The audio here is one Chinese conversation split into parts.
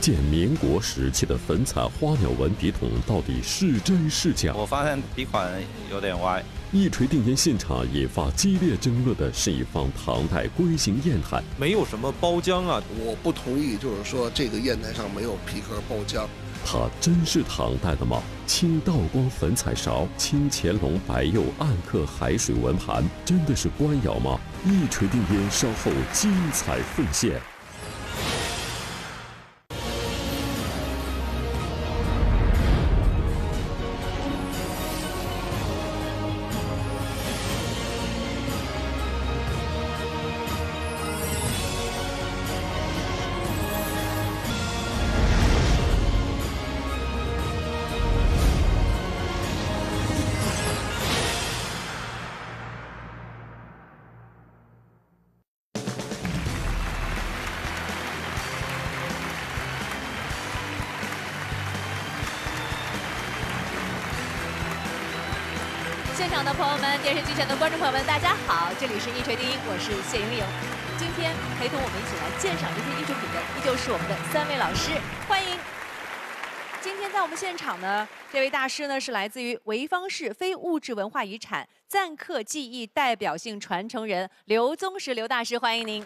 件民国时期的粉彩花鸟纹笔筒到底是真是假？ 我发现笔款有点歪。 一锤定音现场引发激烈争论的是一方唐代龟形砚台， 没有什么包浆啊。 我不同意，就是说这个砚台上没有皮壳包浆。 它真是唐代的吗？清道光粉彩勺，清乾隆白釉暗刻海水纹盘，真的是官窑吗？一锤定音稍后精彩奉献。 现场的朋友们，电视机前的观众朋友们，大家好，这里是一锤定音，我是谢莹莹。今天陪同我们一起来鉴赏这些艺术品的，依旧是我们的3位老师，欢迎。今天在我们现场呢，这位大师呢是来自于潍坊市非物质文化遗产篆刻技艺代表性传承人刘宗实刘大师，欢迎您。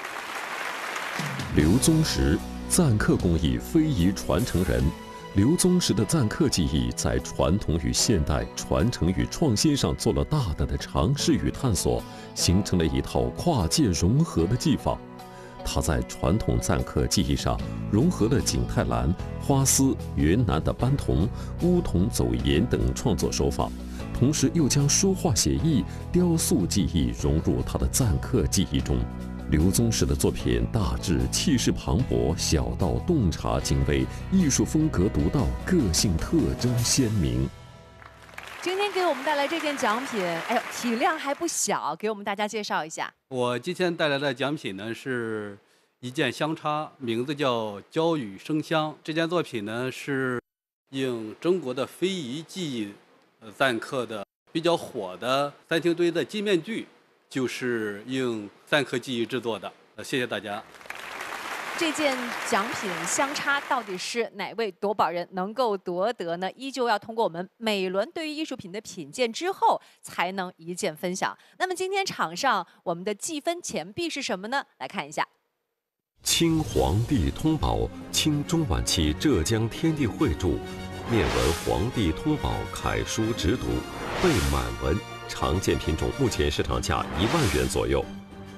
刘宗实，篆刻工艺非遗传承人。刘宗实的篆刻技艺在传统与现代、传承与创新上做了大胆的尝试与探索，形成了一套跨界融合的技法。他在传统篆刻技艺上融合了景泰蓝、花丝、云南的斑桐、乌桐走岩等创作手法，同时又将书画写意、雕塑技艺融入他的篆刻技艺中。刘宗实的作品大致气势磅礴，小到洞察精微，艺术风格独到，个性特征鲜明。 今天给我们带来这件奖品，哎呦，体量还不小，给我们大家介绍一下。 我今天带来的奖品呢是一件香插，名字叫“娇语生香”。这件作品呢是应中国的非遗技艺篆刻的比较火的三星堆的金面具。就是用篆刻技艺制作的，谢谢大家。 这件奖品香插到底是哪位夺宝人能够夺得呢？依旧要通过我们每轮对于艺术品的品鉴之后，才能一键分享。那么今天场上我们的计分钱币是什么呢？来看一下。 清皇帝通宝，清中晚期浙江天地会著，面文皇帝通宝楷书直读，背满文。常见品种目前市场价1万元左右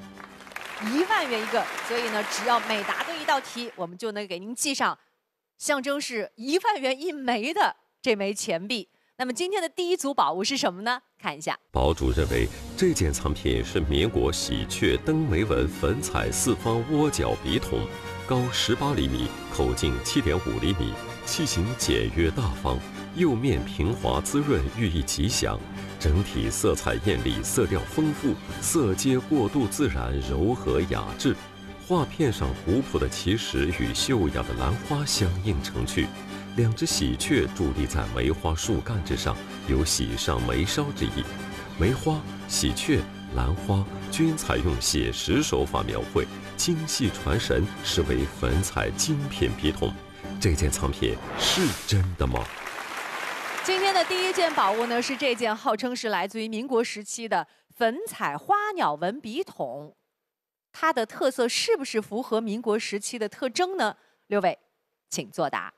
，1万元一个，所以呢，只要每答对一道题，我们就能给您记上象征是1万元一枚的这枚钱币。那么今天的第一组宝物是什么呢？看一下，宝主认为这件藏品是民国喜鹊登梅纹粉彩四方窝角笔筒，高18厘米，口径7.5厘米，器型简约大方，釉面平滑滋润，寓意吉祥。整体色彩艳丽，色调丰富，色阶过渡自然，柔和雅致。画片上古朴的奇石与秀雅的兰花相映成趣，两只喜鹊伫立在梅花树干之上，有喜上眉梢之意。梅花、喜鹊、兰花均采用写实手法描绘，精细传神，实为粉彩精品笔筒。这件藏品是真的吗？今天的第一件宝物呢，是这件号称是来自于民国时期的粉彩花鸟纹笔筒，它的特色是不是符合民国时期的特征呢？6位，请作答。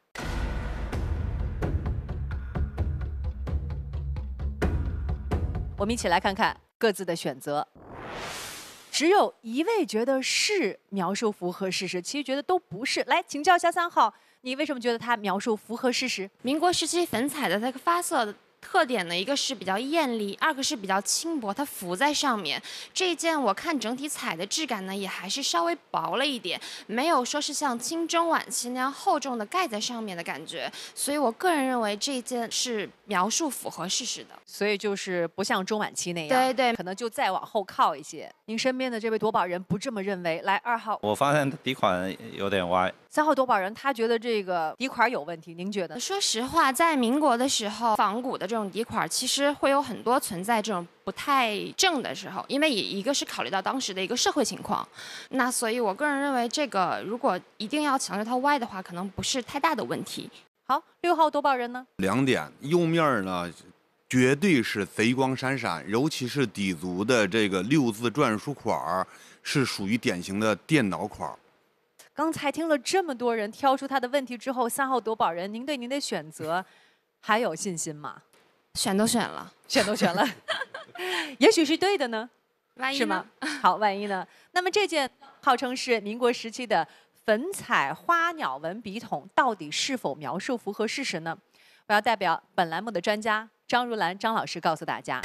我们一起来看看各自的选择。只有1位觉得是描述符合事实，其余觉得都不是。来，请教一下3号。你为什么觉得它描述符合事实？ 民国时期粉彩的这个发色的特点呢，一个是比较艳丽，二个是比较轻薄，它浮在上面。这一件我看整体彩的质感呢，也还是稍微薄了一点，没有说是像清中晚期那样厚重的盖在上面的感觉。所以我个人认为这一件是描述符合事实的。 所以就是不像中晚期那样， 对对， 可能就再往后靠一些。您身边的这位夺宝人不这么认为。来，2号， 我发现底款有点歪。 3号夺宝人他觉得这个底款有问题，您觉得？ 说实话，在民国的时候，仿古的这种底款，其实会有很多存在这种不太正的时候，因为一个是考虑到当时的一个社会情况，那所以我个人认为，这个如果一定要强调它歪的话，可能不是太大的问题。 好，6号夺宝人呢 ？2点，右面呢，绝对是贼光闪闪，尤其是底足的这个6字篆书款是属于典型的电脑款。 刚才听了这么多人挑出他的问题之后，3号夺宝人，您对您的选择还有信心吗？ 选都选了， 选都选了，也许是对的呢， 万一是吗？好，万一呢？那么这件号称是民国时期的粉彩花鸟纹笔筒，到底是否描述符合事实呢？我要代表本栏目的专家张如兰张老师告诉大家。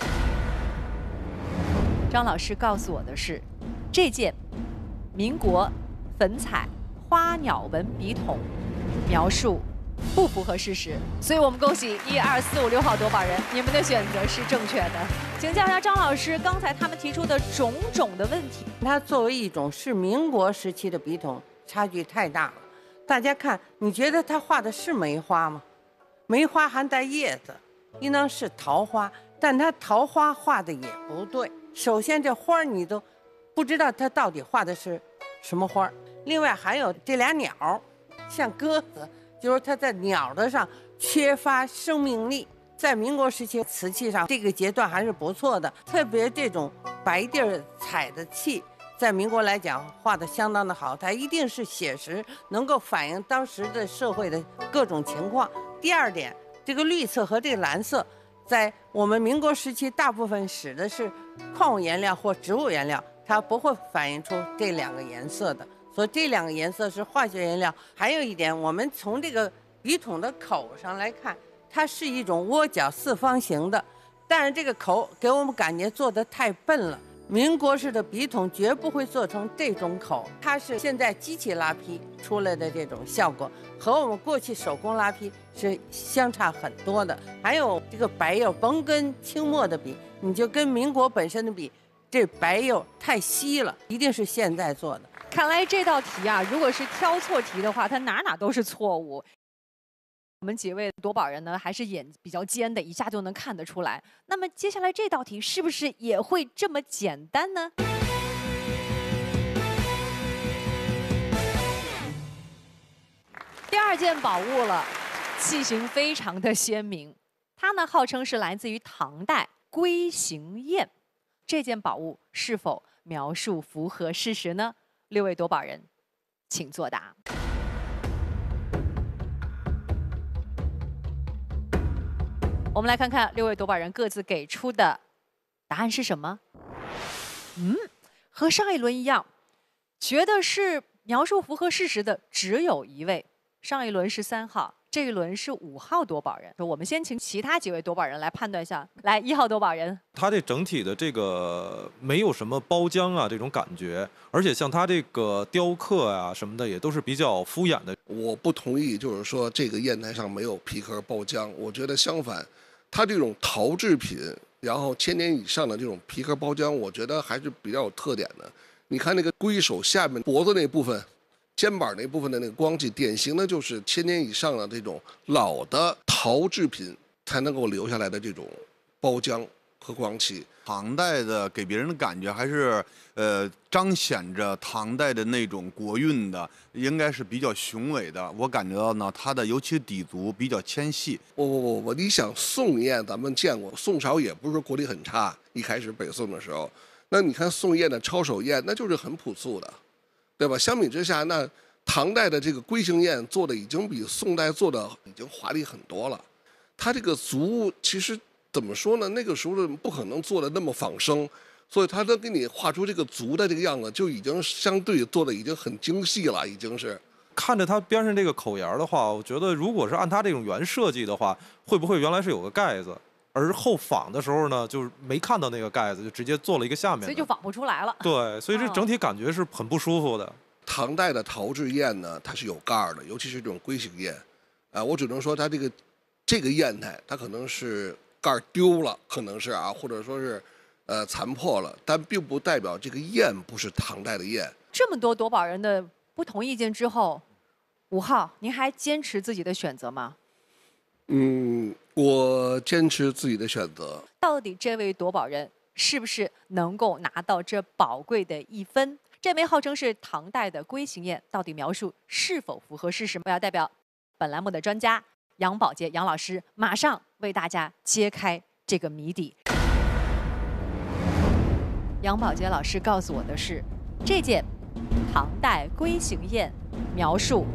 张老师告诉我的是，这件民国粉彩花鸟纹笔筒描述不符合事实，所以我们恭喜1、2、4、5、6号夺宝人，你们的选择是正确的。请教一下张老师，刚才他们提出的种种的问题， 它作为一种是民国时期的笔筒，差距太大了。大家看，你觉得它画的是梅花吗？梅花还带叶子，应当是桃花，但它桃花画的也不对。首先，这花儿你都不知道它到底画的是什么花儿。另外还有这俩鸟，像鸽子，就是它在鸟的上缺乏生命力。在民国时期，瓷器上这个阶段还是不错的，特别这种白地儿彩的器，在民国来讲画的相当的好，它一定是写实，能够反映当时的社会的各种情况。第二点，这个绿色和这个蓝色，在我们民国时期大部分使的是矿物颜料或植物颜料，它不会反映出这2个颜色的。所以这2个颜色是化学颜料。还有一点，我们从这个笔筒的口上来看，它是一种窝角4方形的，但是这个口给我们感觉做得太笨了。民国式的笔筒绝不会做成这种口，它是现在机器拉坯出来的这种效果，和我们过去手工拉坯是相差很多的。还有这个白釉，甭跟清末的比，你就跟民国本身的比，这白釉太稀了，一定是现在做的。 看来这道题啊，如果是挑错题的话，它哪都是错误。我们几位夺宝人呢，还是眼比较尖的，一下就能看得出来。那么接下来这道题是不是也会这么简单呢？第2件宝物了，器型非常的鲜明，它呢号称是来自于唐代龟形砚。这件宝物是否描述符合事实呢？6位夺宝人，请作答。我们来看看6位夺宝人各自给出的答案是什么？和上一轮一样，觉得是描述符合事实的只有1位。上一轮是3号，这一轮是5号夺宝人。我们先请其他几位夺宝人来判断一下。来，1号夺宝人， 它这整体的这个没有什么包浆啊这种感觉，而且像它这个雕刻啊什么的也都是比较敷衍的。 我不同意，就是说这个砚台上没有皮壳包浆，我觉得相反，它这种陶制品，然后1000年以上的这种皮壳包浆，我觉得还是比较有特点的。你看那个龟手下面脖子那部分、肩膀那部分的那个光迹，典型的就是1000年以上的这种老的陶制品才能够留下来的这种包浆和光漆。 唐代的给别人的感觉还是彰显着唐代的那种国韵的，应该是比较雄伟的。我感觉到呢，它的尤其底足比较纤细。 不，你想宋砚咱们见过，宋朝也不是说国力很差，一开始北宋的时候，那你看宋砚的抄手砚，那就是很朴素的，对吧？相比之下，那唐代的这个龟形砚做的已经比宋代做的已经华丽很多了。它这个足其实怎么说呢？那个时候不可能做的那么仿生，所以他都给你画出这个足的这个样子，就已经相对做的已经很精细了，已经是。 看着它边上这个口沿的话，我觉得如果是按它这种原设计的话，会不会原来是有个盖子，而后仿的时候呢，就是没看到那个盖子，就直接做了一个下面的， 所以就仿不出来了。 对，所以这整体感觉是很不舒服的。 唐代的陶制砚呢，它是有盖儿的，尤其是这种龟形砚，我只能说它这个砚台，它可能是盖儿丢了，可能是或者说是残破了，但并不代表这个砚不是唐代的砚。 这么多夺宝人的不同意见之后，5号，您还坚持自己的选择吗？ 我坚持自己的选择。 到底这位夺宝人是不是能够拿到这宝贵的1分？这枚号称是唐代的龟形砚，到底描述是否符合事实？我要代表本栏目的专家杨宝杰杨老师，马上为大家揭开这个谜底。杨宝杰老师告诉我的是，这件唐代龟形砚描述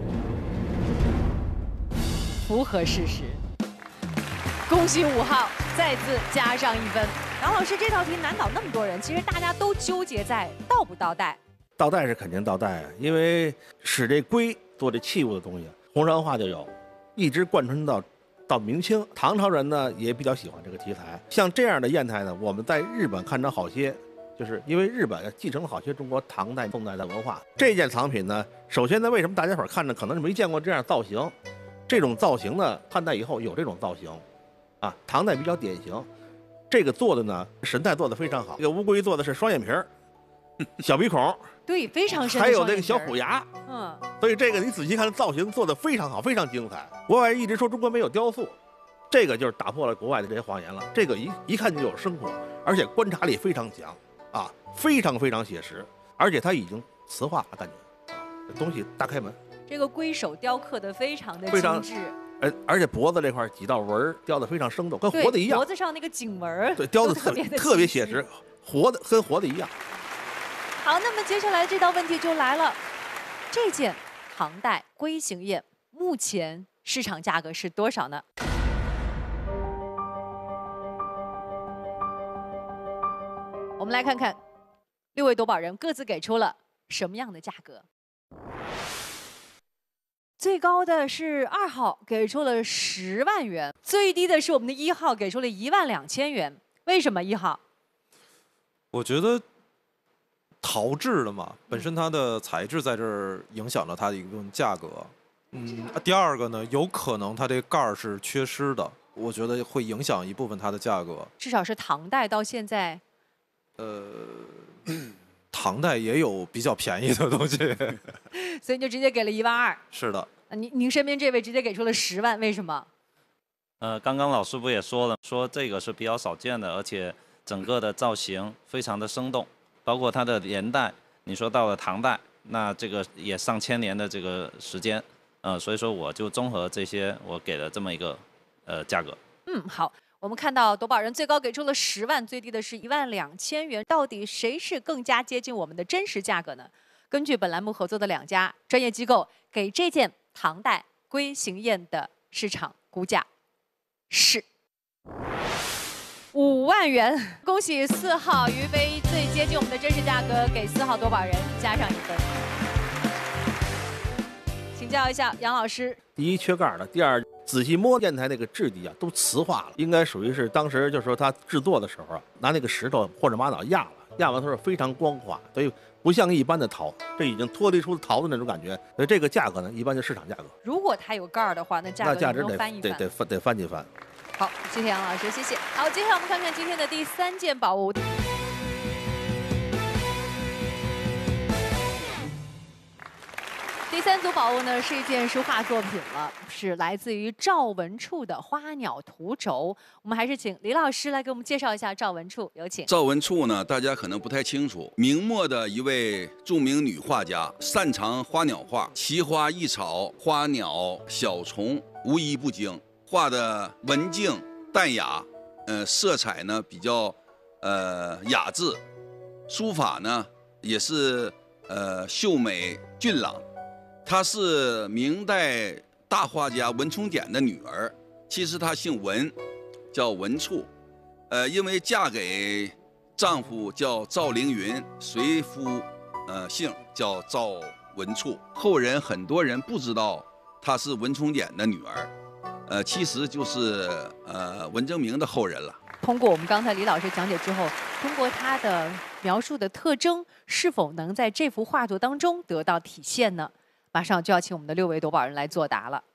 符合事实。恭喜5号再次加上1分。杨老师，这道题难倒那么多人，其实大家都纠结在倒不倒带。 倒带是肯定倒带啊，因为使这龟做这器物的东西，红山画就有，一直贯穿到明清。唐朝人呢也比较喜欢这个题材。像这样的砚台呢，我们在日本看着好些。就是因为日本继承了好些中国唐代、宋代的文化。这件藏品呢，首先呢，为什么大家伙看着可能是没见过这样造型？这种造型呢，汉代以后有这种造型，啊，唐代比较典型。这个做的呢，神态做的非常好。这个乌龟做的是双眼皮儿，小鼻孔， 对，非常深。 还有那个小虎牙，所以这个你仔细看，造型做的非常好，非常精彩。国外一直说中国没有雕塑，这个就是打破了国外的这些谎言了。这个一看就有生活，而且观察力非常强。啊，非常非常写实，而且它已经磁化了，感觉啊，东西大开门。 这个龟手雕刻的非常的精致， 而且脖子这块几道纹雕的非常生动，跟活的一样。 脖子上那个颈纹， 对，雕的特别写实，跟活的一样。 好，那么接下来这道问题就来了，这件唐代龟形砚目前市场价格是多少呢？我们来看看6位夺宝人各自给出了什么样的价格。最高的是2号，给出了10万元；最低的是我们的1号，给出了12000元。为什么1号？ 我觉得陶制的嘛，本身它的材质在这儿影响了它的一部分价格。第二个呢，有可能它这盖儿是缺失的，我觉得会影响一部分它的价格。至少是唐代到现在。 唐代也有比较便宜的东西， 所以你就直接给了1万2。 是的。 您身边这位直接给出了10万，为什么？ 刚刚老师不也说了，说这个是比较少见的，而且整个的造型非常的生动，包括它的年代，你说到了唐代，那这个也上千年的这个时间，所以说我就综合这些，我给了这么一个价格。 好。我们看到夺宝人最高给出了10万，最低的是12000元，到底谁是更加接近我们的真实价格呢？根据本栏目合作的2家专业机构给这件唐代龟形砚的市场估价是5万元。恭喜4号于飞最接近我们的真实价格，给4号夺宝人加上1分。请教一下杨老师， 第一缺盖的，第二仔细摸砚台那个质地啊，都磁化了，应该属于是当时就是说它制作的时候啊，拿那个石头或者玛瑙压了，压完它是非常光滑，所以不像一般的陶，这已经脱离出陶的那种感觉，所以这个价格呢，一般就市场价格。 如果它有盖儿的话，那价格能翻一翻， 得翻几番。 好，谢谢杨老师，谢谢。好，接下来我们看看今天的第3件宝物。第3组宝物呢是一件书画作品了，是来自于赵文处的《花鸟图轴》。我们还是请李老师来给我们介绍一下赵文处，有请。 赵文处呢，大家可能不太清楚，明末的一位著名女画家，擅长花鸟画，奇花异草、花鸟、小虫无一不精，画的文静淡雅，色彩呢比较雅致，书法呢也是秀美俊朗。她是明代大画家文崇典的女儿，其实她姓文，叫文处，因为嫁给丈夫叫赵凌云，随夫姓叫赵文处。后人很多人不知道她是文崇典的女儿，其实就是文征明的后人了。 通过我们刚才李老师讲解之后，通过她的描述的特征，是否能在这幅画作当中得到体现呢？马上就要请我们的6位夺宝人来作答了。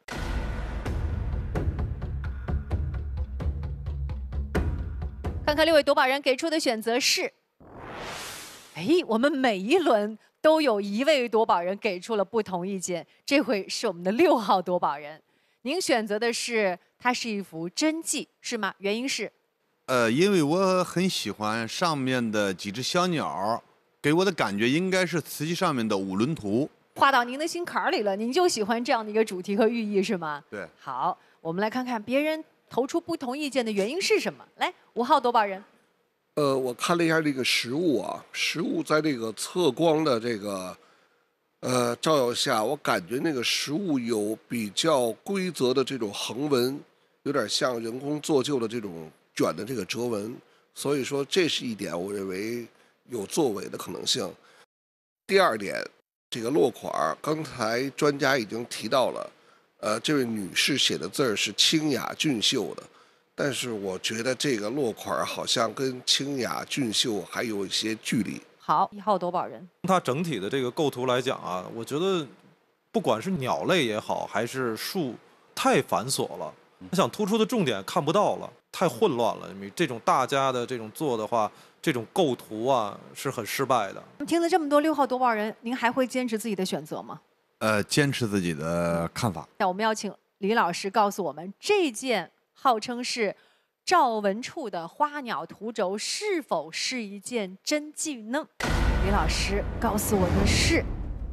看看6位夺宝人给出的选择是，我们每一轮都有1位夺宝人给出了不同意见，这回是我们的6号夺宝人。您选择的是它是一幅真迹，是吗？原因是？ 因为我很喜欢上面的几只小鸟，给我的感觉应该是瓷器上面的五轮图。 画到您的心坎儿里了，您就喜欢这样的一个主题和寓意，是吗？ 对。 好，我们来看看别人投出不同意见的原因是什么。来，5号夺宝人。 我看了一下这个实物啊，实物在这个测光的这个照耀下，我感觉那个实物有比较规则的这种横纹，有点像人工做旧的这种卷的这个折纹，所以说这是一点我认为有作为的可能性。第二点，这个落款，刚才专家已经提到了，这位女士写的字儿是清雅俊秀的，但是我觉得这个落款好像跟清雅俊秀还有一些距离。 好，1号夺宝人。 它整体的这个构图来讲啊，我觉得不管是鸟类也好，还是树，太繁琐了。我想突出的重点看不到了，太混乱了。这种大家的这种做的话，这种构图啊是很失败的。 听了这么多6号夺宝人，您还会坚持自己的选择吗？ 坚持自己的看法。 那我们要请李老师告诉我们，这件号称是赵文处的花鸟图轴是否是一件真迹呢？李老师告诉我的是，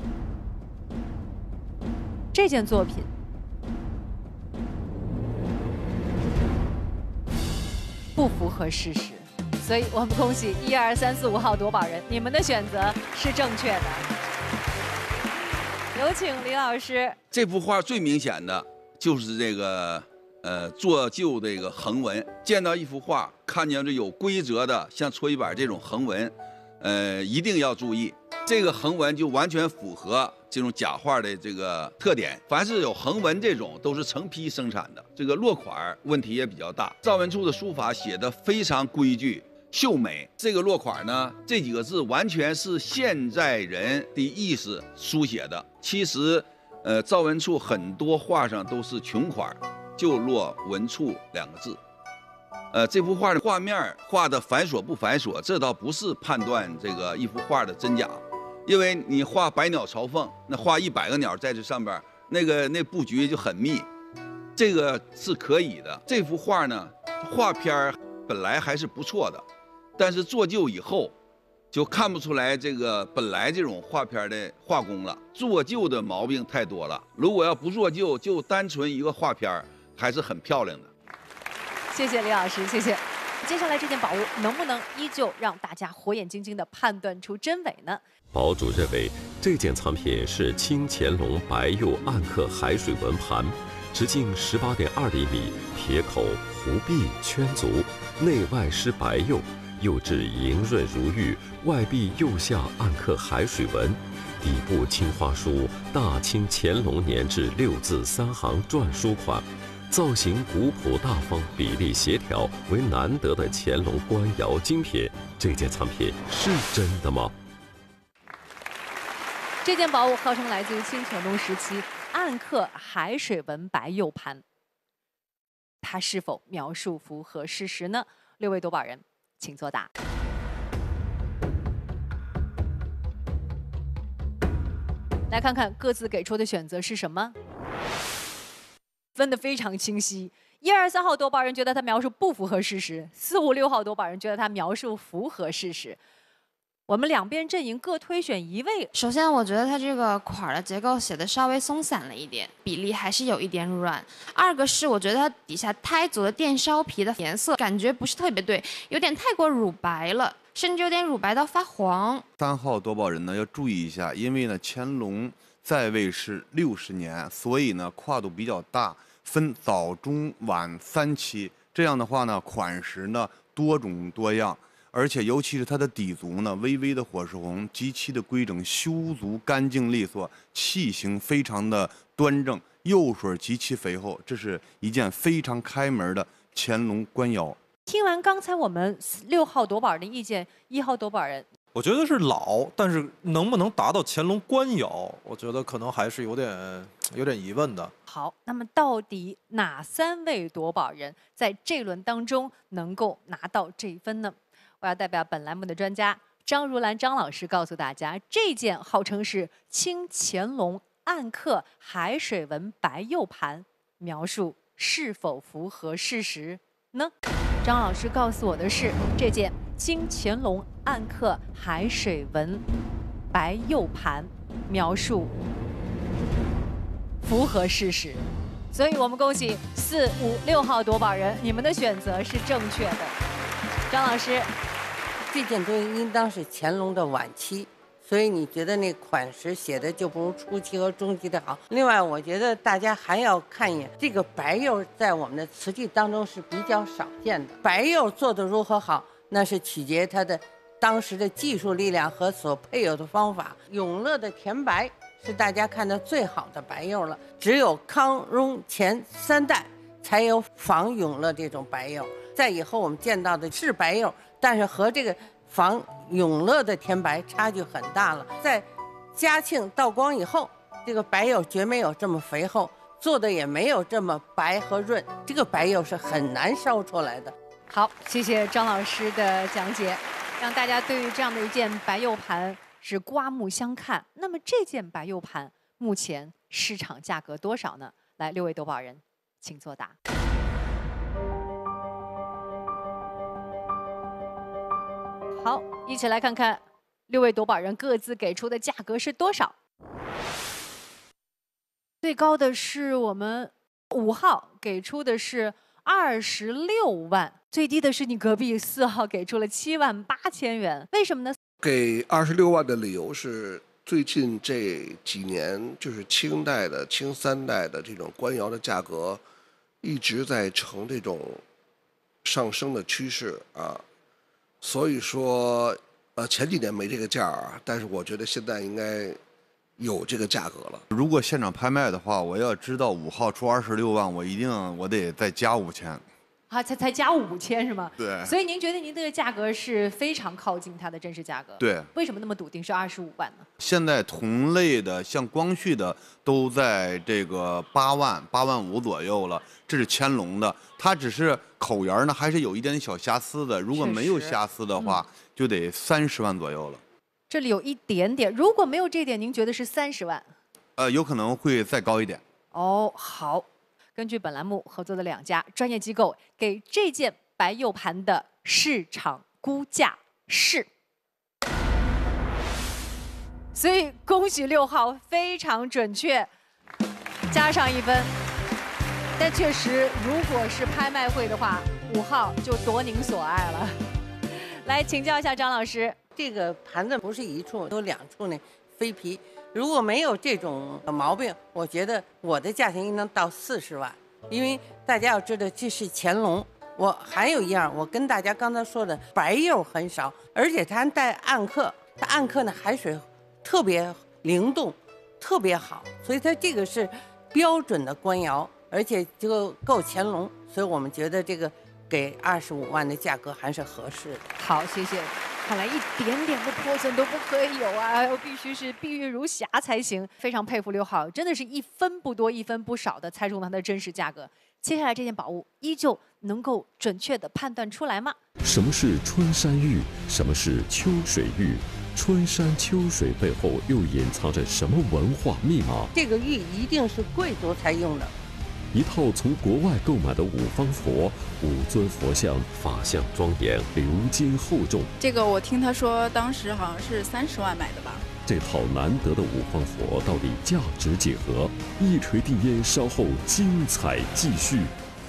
这件作品不符合事实，所以我们恭喜1、2、3、4、5号夺宝人，你们的选择是正确的。有请李老师。 这幅画最明显的就是这个做旧这个横纹。见到一幅画，看见这有规则的像搓衣板这种横纹，一定要注意，这个横纹就完全符合这种假画的这个特点。凡是有横纹这种，都是成批生产的。这个落款问题也比较大。赵文处的书法写得非常规矩秀美，这个落款呢，这几个字完全是现在人的意思书写的。其实，赵文处很多画上都是穷款，就落文处2个字。这幅画的画面画的繁琐不繁琐，这倒不是判断这个一幅画的真假，因为你画百鸟朝凤，那画100个鸟在这上边，那布局就很密，这个是可以的。这幅画呢，画片本来还是不错的，但是做旧以后，就看不出来这个本来这种画片的画工了。做旧的毛病太多了，如果要不做旧，就单纯一个画片，还是很漂亮的。 谢谢李老师，谢谢。接下来这件宝物能不能依旧让大家火眼金睛地判断出真伪呢？ 堡主认为这件藏品是清乾隆白釉暗刻海水纹盘，直径18.2厘米，撇口、弧壁、圈足，内外施白釉，釉质莹润如玉，外壁釉下暗刻海水纹，底部青花书“大清乾隆年制”6字3行篆书款。造型古朴大方，比例协调，为难得的乾隆官窑精品。这件藏品是真的吗？ 这件宝物号称来自于清乾隆时期暗刻海水纹白釉盘，它是否描述符合事实呢？6位夺宝人，请作答。来看看各自给出的选择是什么。分得非常清晰，1、2、3号夺宝人觉得他描述不符合事实，4、5、6号夺宝人觉得他描述符合事实。我们两边阵营各推选1位。 首先，我觉得它这个款的结构写的稍微松散了一点，比例还是有一点软。2个是我觉得它底下胎足的电烧皮的颜色感觉不是特别对，有点太过乳白了，甚至有点乳白到发黄。 3号夺宝人呢要注意一下，因为呢乾隆在位是60年，所以呢跨度比较大，分早中晚3期。这样的话呢，款式呢多种多样，而且尤其是它的底足呢，微微的火石红，极其的规整，修足干净利索，器型非常的端正，釉水极其肥厚，这是一件非常开门的乾隆官窑。 听完刚才我们6号夺宝人的意见，1号夺宝人。 我觉得是老，但是能不能达到乾隆官窑，我觉得可能还是有点疑问的。 好，那么到底哪3位夺宝人在这轮当中能够拿到这一分呢？我要代表本栏目的专家张如兰张老师告诉大家，这件号称是清乾隆暗刻海水纹白釉盘，描述是否符合事实呢？张老师告诉我的是，这件经乾隆暗刻海水纹白釉盘描述符合事实，所以我们恭喜4、5、6号夺宝人，你们的选择是正确的。张老师， 这件东西应当是乾隆的晚期，所以你觉得那款式写的就不如初期和中期的好。另外，我觉得大家还要看一眼这个白釉，在我们的瓷器当中是比较少见的。白釉做的如何好，那是取决它的当时的技术力量和所配有的方法。永乐的甜白是大家看的最好的白釉了，只有康雍乾3代才有仿永乐这种白釉。在以后我们见到的是白釉，但是和这个仿永乐的甜白差距很大了。在嘉庆道光以后，这个白釉绝没有这么肥厚，做的也没有这么白和润，这个白釉是很难烧出来的。 好，谢谢张老师的讲解，让大家对于这样的一件白釉盘是刮目相看。那么这件白釉盘目前市场价格多少呢？来，6位夺宝人，请作答。好，一起来看看6位夺宝人各自给出的价格是多少。最高的是我们5号给出的是26万，最低的是你隔壁4号给出了7万8千元，为什么呢？ 给26万的理由是，最近这几年就是清代的、清3代的这种官窑的价格一直在呈这种上升的趋势啊。所以说，前几年没这个价啊，但是我觉得现在应该有这个价格了。 如果现场拍卖的话，我要知道5号出26万，我得再加5000。 啊，才加5000是吗？ 对。 所以您觉得您这个价格是非常靠近它的真实价格？ 对。 为什么那么笃定是25万呢？ 现在同类的像光绪的都在这个8万、8万5左右了，这是乾隆的，它只是口沿呢还是有一点小瑕疵的，如果没有瑕疵的话，就得30万左右了。 这里有一点点，如果没有这点，您觉得是30万？ 有可能会再高一点。 哦，好。根据本栏目合作的2家专业机构给这件白釉盘的市场估价是，所以恭喜6号非常准确，加上1分。但确实，如果是拍卖会的话，5号就夺您所爱了。来请教一下张老师， 这个盘子不是一处，有2处呢飞皮。如果没有这种毛病，我觉得我的价钱应当到40万，因为大家要知道这是乾隆。我还有一样，我跟大家刚才说的，白釉很少，而且它还带暗刻，它暗刻呢海水特别灵动，特别好，所以它这个是标准的官窑，而且就够乾隆，所以我们觉得这个给25万的价格还是合适的。 好，谢谢。看来一点点的破损都不可以有啊，必须是碧玉如霞才行。非常佩服6号，真的是1分不多1分不少的猜中它的真实价格。接下来这件宝物依旧能够准确的判断出来吗？ 什么是春山玉？什么是秋水玉？春山秋水背后又隐藏着什么文化密码？ 这个玉一定是贵族才用的。 一套从国外购买的五方佛，5尊佛像，法相庄严，鎏金厚重。 这个我听他说，当时好像是30万买的吧。 这套难得的五方佛到底价值几何？一锤定音，稍后精彩继续。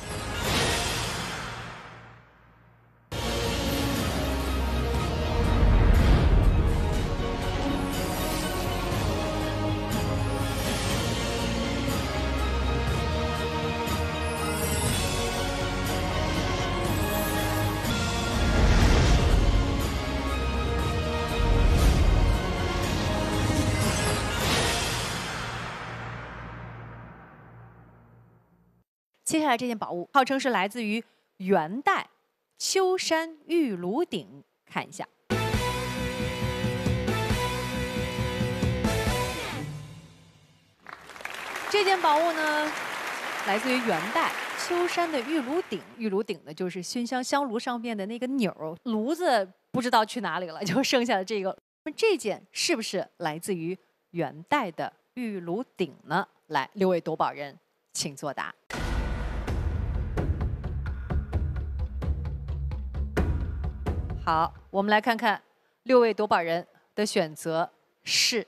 接下来这件宝物号称是来自于元代秋山玉炉鼎，看一下。这件宝物呢，来自于元代秋山的玉炉鼎。玉炉鼎呢，就是熏香香炉上面的那个钮，炉子不知道去哪里了，就剩下的这个。那么这件是不是来自于元代的玉炉鼎呢？来，6位夺宝人，请作答。 好，我们来看看6位夺宝人的选择是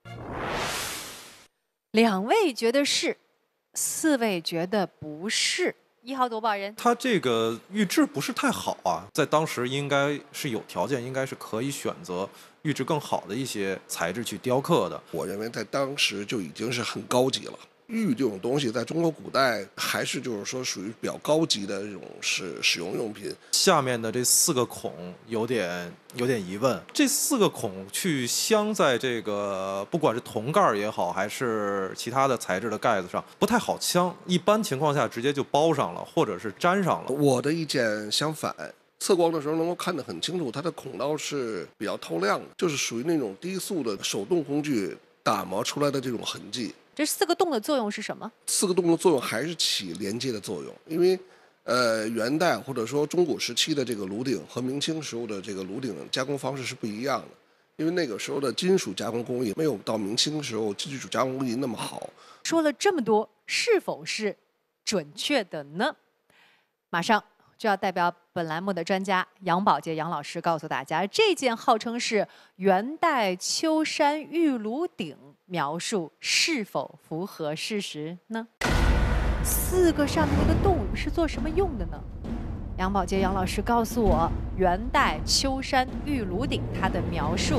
，2位觉得是，4位觉得不是。1号夺宝人， 它这个预制不是太好啊，在当时应该是有条件，应该是可以选择预制更好的一些材质去雕刻的。 我认为在当时就已经是很高级了。玉这种东西在中国古代还是就是说属于比较高级的这种使用用品。 下面的这4个孔有点疑问，这4个孔去镶在这个不管是铜盖也好，还是其他的材质的盖子上，不太好镶。一般情况下直接就包上了，或者是粘上了。 我的意见相反。测光的时候能够看得很清楚，它的孔道是比较透亮的，就是属于那种低速的手动工具打磨出来的这种痕迹。 这4个洞的作用是什么 ？4个洞的作用还是起连接的作用，因为元代或者说中古时期的这个炉鼎和明清时候的这个炉鼎加工方式是不一样的，因为那个时候的金属加工工艺没有到明清时候金属加工工艺那么好。 说了这么多，是否是准确的呢？马上就要代表本栏目的专家杨宝杰杨老师告诉大家，这件号称是元代秋山玉炉鼎描述是否符合事实呢？4个上面那个洞是做什么用的呢？杨宝杰杨老师告诉我，元代秋山玉炉鼎它的描述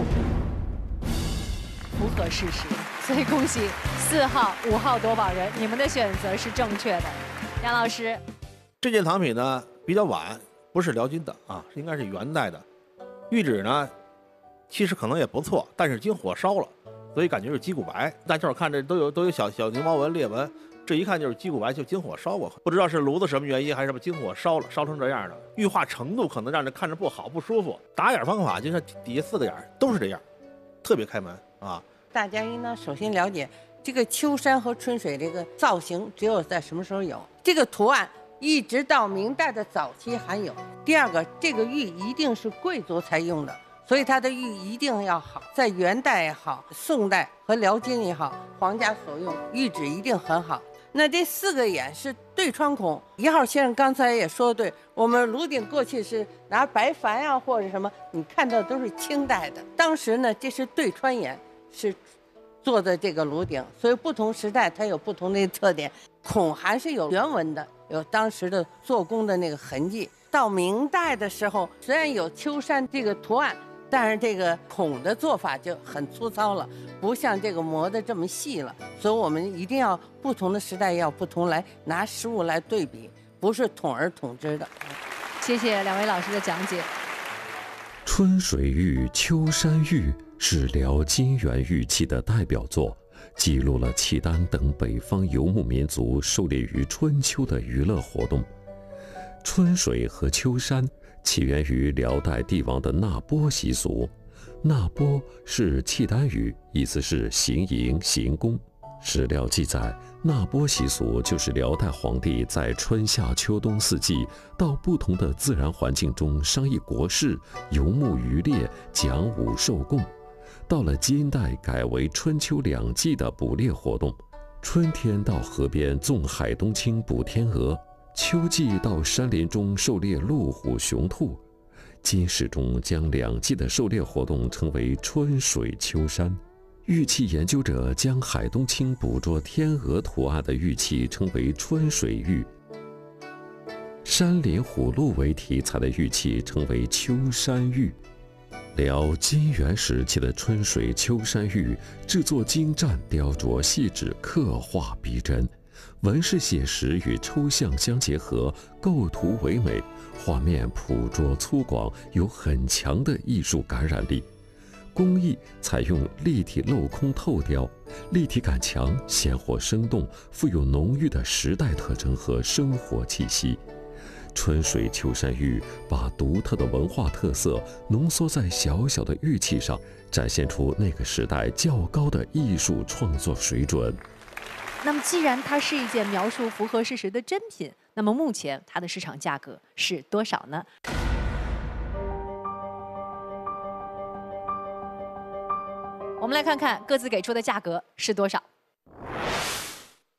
符合事实，所以恭喜4号、5号夺宝人，你们的选择是正确的。杨老师， 这件藏品呢比较晚，不是辽金的啊，应该是元代的。玉质呢，其实可能也不错，但是经火烧了，所以感觉是鸡骨白。大家伙看这都有小凝毛纹、裂纹，这一看就是鸡骨白，就经火烧过。不知道是炉子什么原因，还是什么经火烧了，烧成这样的。玉化程度可能让人看着不好、不舒服。打眼方法就是底下4个眼都是这样，特别开门啊。 大家应当首先了解这个秋山和春水这个造型，只有在什么时候有这个图案。一直到明代的早期还有。第二个，这个玉一定是贵族才用的，所以它的玉一定要好。在元代也好，宋代和辽金也好，皇家所用玉质一定很好。那这4个眼是对穿孔。1号先生刚才也说的对，我们炉鼎过去是拿白矾呀或者什么，你看到都是清代的。当时呢，这是对穿眼，是做的这个炉鼎，所以不同时代它有不同的特点。孔还是有原纹的，有当时的做工的那个痕迹。到明代的时候，虽然有秋山这个图案，但是这个孔的做法就很粗糙了，不像这个磨的这么细了。所以我们一定要不同的时代要不同来拿实物来对比，不是统而统之的。 谢谢2位老师的讲解。 春水玉、秋山玉是辽金元玉器的代表作，记录了契丹等北方游牧民族狩猎于春秋的娱乐活动。春水和秋山起源于辽代帝王的纳钵习俗，纳钵是契丹语，意思是行营、行宫。史料记载，纳钵习俗就是辽代皇帝在春夏秋冬4季到不同的自然环境中商议国事、游牧渔猎、讲武受供。到了金代，改为春秋2季的捕猎活动。春天到河边纵海东青捕天鹅，秋季到山林中狩猎鹿虎熊兔。金史中将2季的狩猎活动称为春水秋山。玉器研究者将海东青捕捉天鹅图案的玉器称为春水玉，山林虎鹿为题材的玉器称为秋山玉。辽金元时期的春水秋山玉制作精湛，雕琢细致，刻画逼真，纹饰写实与抽象相结合，构图唯美，画面朴拙粗犷，有很强的艺术感染力。工艺采用立体镂空透雕，立体感强，鲜活生动，富有浓郁的时代特征和生活气息。春水秋山玉把独特的文化特色浓缩在小小的玉器上，展现出那个时代较高的艺术创作水准。 那么既然它是一件描述符合事实的真品，那么目前它的市场价格是多少呢？我们来看看各自给出的价格是多少。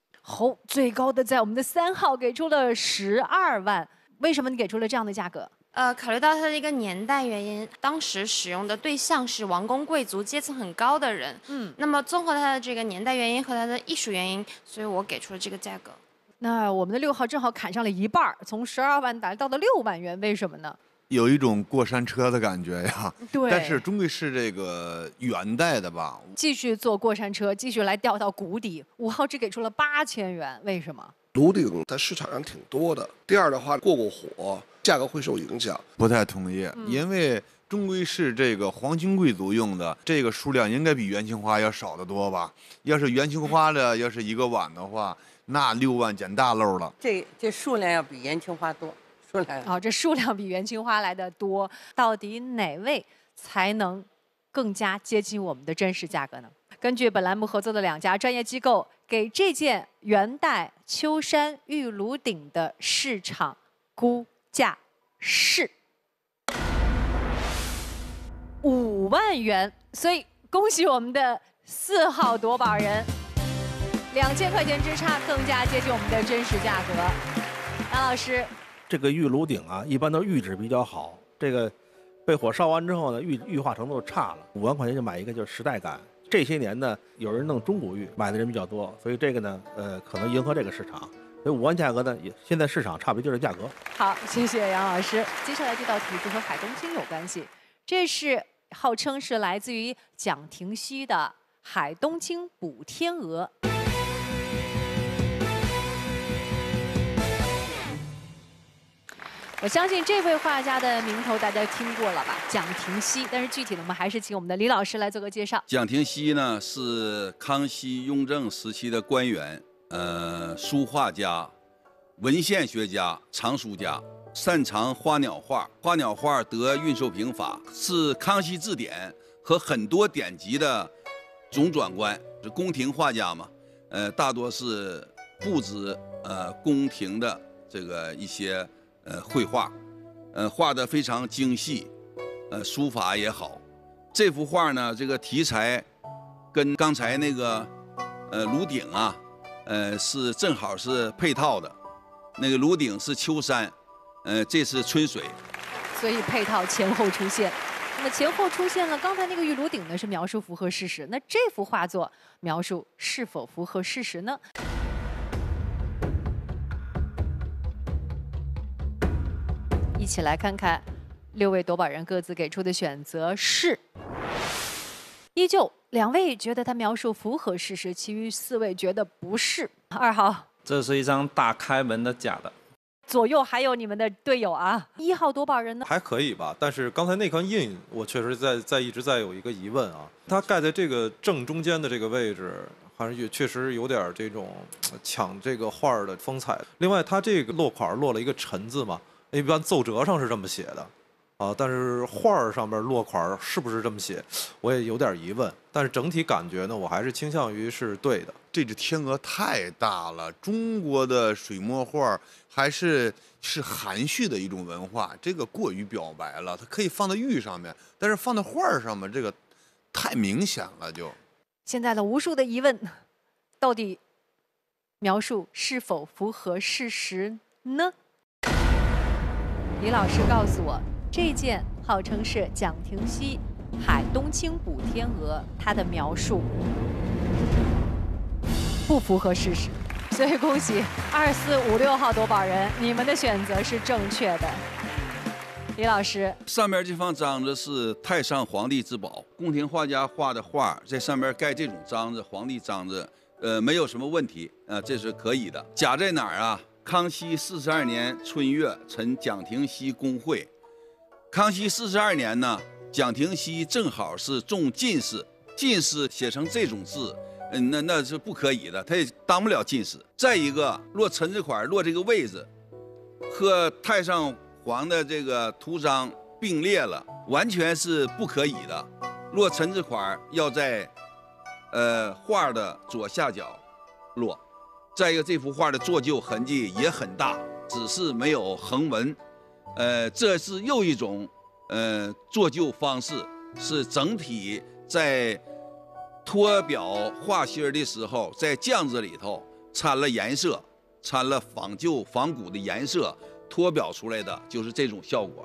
最高的在我们的3号给出了12万，为什么你给出了这样的价格？ 考虑到它的一个年代原因，当时使用的对象是王公贵族阶层很高的人。那么综合它的这个年代原因和它的艺术原因，所以我给出了这个价格。 那我们的6号正好砍上了一半，从12万达到了6万元，为什么呢？ 有一种过山车的感觉呀。 对。 但是终归是这个元代的吧？ 继续坐过山车，继续来掉到谷底。5号只给出了8000元，为什么？ 炉鼎在市场上挺多的。第二的话，过火，价格会受影响。 不太同意，因为终归是这个皇亲贵族用的，这个数量应该比元青花要少得多吧？要是元青花的，要是1个碗的话，那6万捡大漏了。 这数量要比元青花多。 这数量比元青花来的多，到底哪位才能更加接近我们的真实价格呢？根据本栏目合作的2家专业机构给这件元代秋山玉炉鼎的市场估价是5万元，所以恭喜我们的4号夺宝人，2000块钱之差，更加接近我们的真实价格。杨老师。 这个玉炉鼎啊，一般都玉质比较好，这个被火烧完之后呢，玉化程度差了，5万块钱就买一个就是时代感。这些年呢，有人弄中古玉，买的人比较多，所以这个呢，可能迎合这个市场。所以5万价格呢，也现在市场差不多就是价格。 好，谢谢杨老师。接下来这道题就和海东青有关系，这是号称是来自于蒋廷锡的海东青补天鹅。我相信这位画家的名头大家听过了吧，蒋廷锡。但是具体的，我们还是请我们的李老师来做个介绍。 蒋廷锡呢是康熙、雍正时期的官员，书画家、文献学家、藏书家，擅长花鸟画。花鸟画得运授评法，是康熙字典和很多典籍的总转官，是宫廷画家嘛。大多是布置宫廷的这个一些。绘画，画得非常精细，书法也好。这幅画呢，这个题材跟刚才那个炉鼎啊，是正好是配套的。那个炉鼎是秋山，这是春水， 所以配套前后出现。那么前后出现了，刚才那个玉炉鼎呢是描述符合事实，那这幅画作描述是否符合事实呢？一起来看看6位夺宝人各自给出的选择是，依旧2位觉得他描述符合事实，其余4位觉得不是。2号， 这是一张大开门的假的。 左右还有你们的队友啊。1号夺宝人呢？ 还可以吧，但是刚才那颗印，我确实一直在有一个疑问啊，它盖在这个正中间的这个位置。好像也确实有点这种抢这个画的风采。另外，它这个落款落了一个陈字嘛。一般奏折上是这么写的，但是画上面落款是不是这么写，我也有点疑问。但是整体感觉呢，我还是倾向于是对的。 这只天鹅太大了，中国的水墨画还是含蓄的一种文化，这个过于表白了。它可以放在玉上面，但是放在画上面，这个太明显了就。 现在的无数的疑问，到底描述是否符合事实呢？李老师告诉我，这件号称是蒋廷锡海东青补天鹅，它的描述不符合事实，所以恭喜2、4、5、6号夺宝人，你们的选择是正确的。李老师， 上面这方章子是太上皇帝之宝，宫廷画家画的画，在上面盖这种章子，皇帝章子，没有什么问题，这是可以的。假在哪儿啊？康熙42年春月，陈蒋廷锡公会。康熙42年呢，蒋廷锡正好是中进士，进士写成这种字，那是不可以的，他也当不了进士。再一个，落陈字款落这个位置，和太上皇的这个图章并列了，完全是不可以的。落陈字款要在画的左下角落。再一个，这幅画的做旧痕迹也很大，只是没有横纹。这是又一种做旧方式，是整体在脱表画芯的时候，在酱子里头掺了颜色，掺了仿旧仿古的颜色，脱表出来的就是这种效果。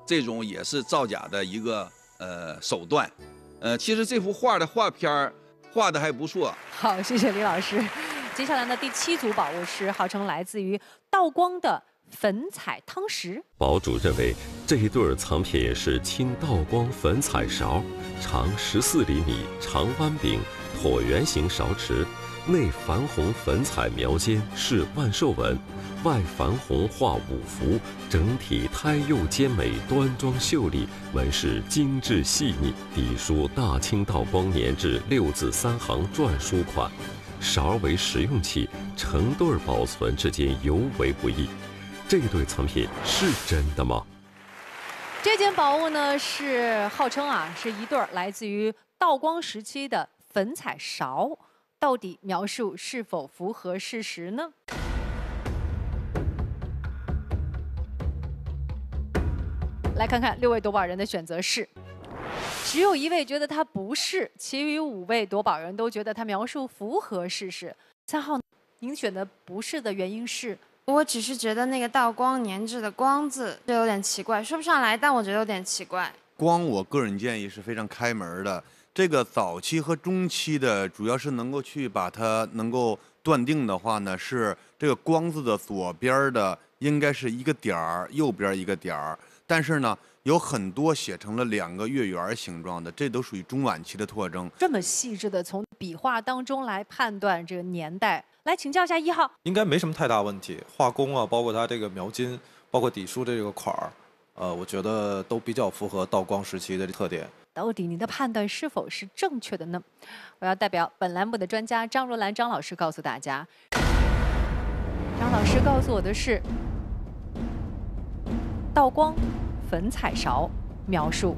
这种也是造假的一个手段。其实这幅画的画片儿画的还不错。 好，谢谢李老师。接下来呢，第7组宝物是号称来自于道光的粉彩汤匙。 宝主认为这一对藏品是清道光粉彩勺，长14厘米，长弯柄，椭圆形勺持，内矾红粉彩描尖，是万寿纹，外矾红画五福，整体胎釉兼美，端庄秀丽，纹饰精致细腻，底书大清道光年制6字3行篆书款。勺为实用器，成对保存之间尤为不易。这对藏品是真的吗？ 这件宝物呢是号称是一对来自于道光时期的粉彩勺，到底描述是否符合事实呢？来看看6位夺宝人的选择是，只有1位觉得它不是，其余5位夺宝人都觉得它描述符合事实。3号，您选的不是的原因是？ 我只是觉得那个道光年制的光字就有点奇怪，说不上来，但我觉得有点奇怪。 光，我个人建议是非常开门的。这个早期和中期的，主要是能够去把它能够断定的话呢，是这个光字的左边的应该是一个点儿，右边一个点儿。但是呢，有很多写成了2个月圆形状的，这都属于中晚期的特征。 这么细致的从笔画当中来判断这个年代，来请教一下1号。 应该没什么太大问题，画工啊，包括它这个描金，包括底书这个款儿，我觉得都比较符合道光时期的特点。 到底您的判断是否是正确的呢？我要代表本栏目的专家张若兰张老师告诉大家，张老师告诉我的是道光粉彩勺描述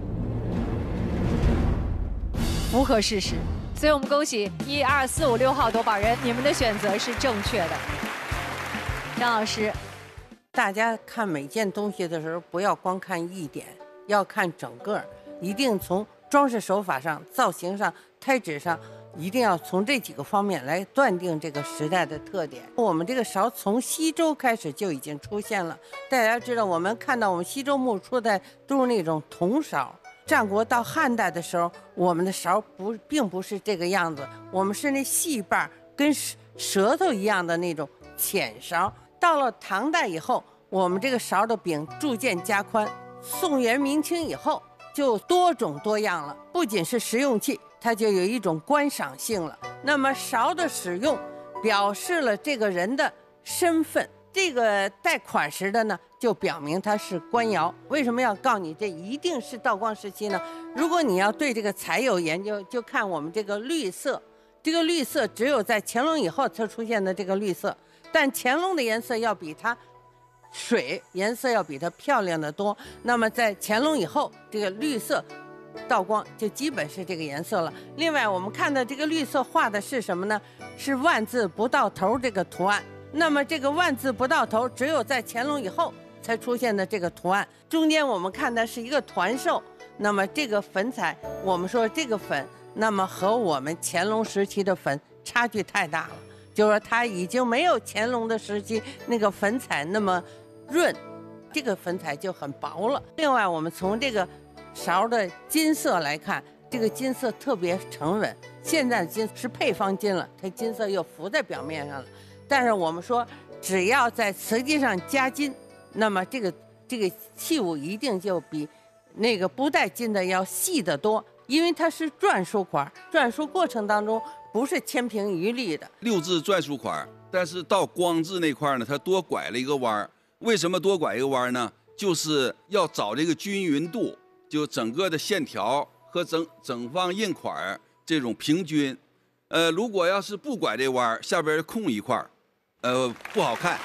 符合事实，所以我们恭喜1、2、4、5、6号夺宝人，你们的选择是正确的。张老师， 大家看每件东西的时候，不要光看一点，要看整个，一定从装饰手法上、造型上、胎质上，一定要从这几个方面来断定这个时代的特点。我们这个勺从西周开始就已经出现了，大家知道，我们看到我们西周末初代都是那种铜勺。战国到汉代的时候，我们的勺并不是这个样子，我们是那细把跟舌头一样的那种浅勺。到了唐代以后，我们这个勺的柄逐渐加宽。宋元明清以后就多种多样了，不仅是实用器，它就有一种观赏性了。那么勺的使用表示了这个人的身份，这个带款式的呢，就表明它是官窑。为什么要告诉你这一定是道光时期呢？如果你要对这个彩有研究，就看我们这个绿色，这个绿色只有在乾隆以后才出现的这个绿色，但乾隆的颜色要比它水颜色要比它漂亮的多。那么在乾隆以后，这个绿色道光就基本是这个颜色了。另外我们看到这个绿色画的是什么呢？是万字不到头这个图案。那么这个万字不到头只有在乾隆以后才出现的这个图案。中间我们看的是一个团寿，那么这个粉彩，我们说这个粉，那么和我们乾隆时期的粉差距太大了，就是说它已经没有乾隆的时期那个粉彩那么润，这个粉彩就很薄了。另外我们从这个勺的金色来看，这个金色特别沉稳，现在的金是配方金了，它金色又浮在表面上了。但是我们说，只要在瓷器上加金，那么这个器物一定就比那个不带金的要细得多，因为它是篆书款，篆书过程当中不是千篇一律的。 6字篆书款，但是到光字那块呢，它多拐了一个弯儿。为什么多拐一个弯儿呢？就是要找这个均匀度，就整个的线条和整方印款这种平均。如果要是不拐这弯儿，下边空一块儿。不好看。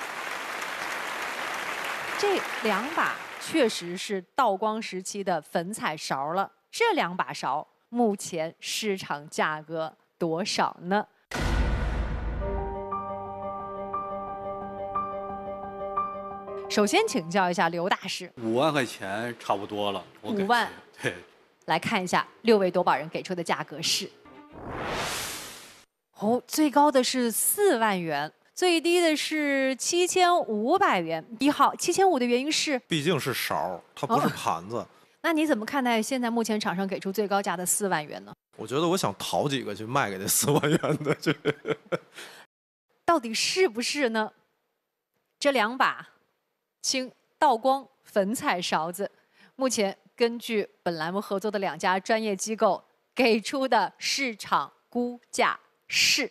这2把确实是道光时期的粉彩勺了。这2把勺目前市场价格多少呢？首先请教一下刘大师 ，5万块钱差不多了。我 5万， 对。 来看一下6位夺宝人给出的价格是，最高的是4万元。 最低的是7500元。1号7500的原因是， 毕竟是勺，它不是盘子。 那你怎么看待现在目前厂商给出最高价的4万元呢？ 我觉得我想淘几个去卖给这4万元的去。 到底是不是呢？这2把清道光粉彩勺子，目前根据本栏目合作的2家专业机构给出的市场估价是，